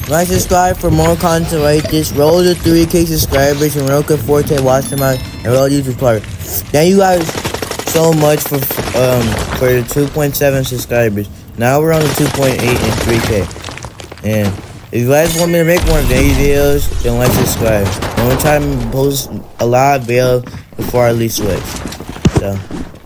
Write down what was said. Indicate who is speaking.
Speaker 1: Like, subscribe for more content like this. Roll to 3K subscribers and Roka Forte watch them out and roll YouTube part. Thank you guys so much for the 2.7 subscribers. Now we're on the 2.8 and 3K. And if you guys want me to make more videos, then like, subscribe. I'm gonna try to post a lot of videos before I leave Switch. So.